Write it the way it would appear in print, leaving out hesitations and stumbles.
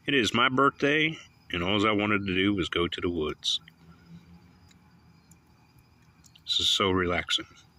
It is my birthday, and all I wanted to do was go to the woods. This is so relaxing.